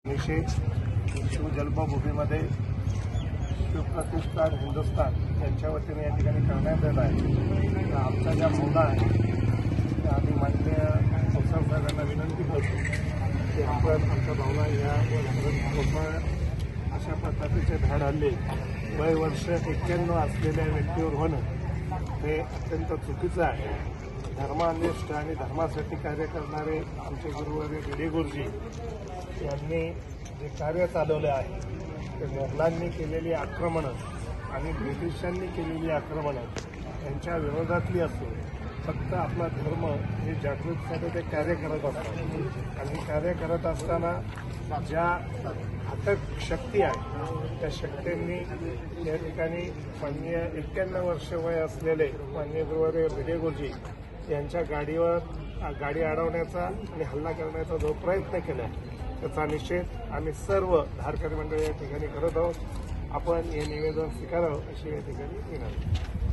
निषेध शिवजन्मभूमीमध्ये शिवप्रतिष्ठान हिंदुस्थान यांच्या वतीने या ठिकाणी करण्यात येत आहे। आमच्या ज्या भावना आहेत त्या आम्ही माननीय संसद साहेबांना विनंती करतो की आपण आमच्या भावना या अशा पद्धतीचे धाड हल्ले वय वर्ष 91 असलेल्या व्यक्तीवर होणं हे अत्यंत चुकीचं आहे। धर्मानिष्ठ आणि धर्मासाठी कार्य करणारे आमचे गुरुवर्य भिडे गुरुजी यांनी जे कार्य चालवले आहे ते मोगलांनी केलेली आक्रमणं आणि ब्रिटिशांनी केलेली आक्रमणं यांच्या विरोधातली असून फक्त आपला धर्म हे जागृतीसाठी ते कार्य करत असतात आणि कार्य करत असताना ज्या घातक शक्ती आहेत त्या शक्तींनी या ठिकाणी माननीय 91 वर्ष वय असलेले माननीय गुरुवर्य भिडे गुरुजी यांच्या गाडी अडवण्याचा आणि हल्ला करण्याचा जो प्रयत्न केला त्याचा निषेध आम्ही सर्व धारकरी मंडळी या ठिकाणी करत आहोत। आपण हे निवेदन स्वीकारावं अशी या ठिकाणी विनंती।